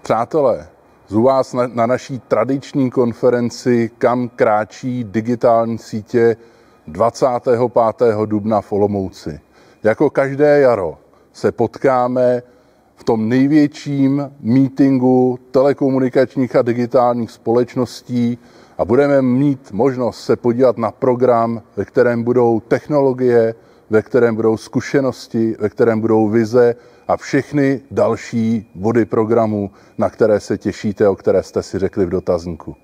Přátelé, zvu vás na naší tradiční konferenci Kam kráčí digitální sítě 25. dubna v Olomouci. Jako každé jaro se potkáme v tom největším meetingu telekomunikačních a digitálních společností a budeme mít možnost se podívat na program, ve kterém budou technologie, ve kterém budou zkušenosti, ve kterém budou vize a všechny další body programu, na které se těšíte, o které jste si řekli v dotazníku.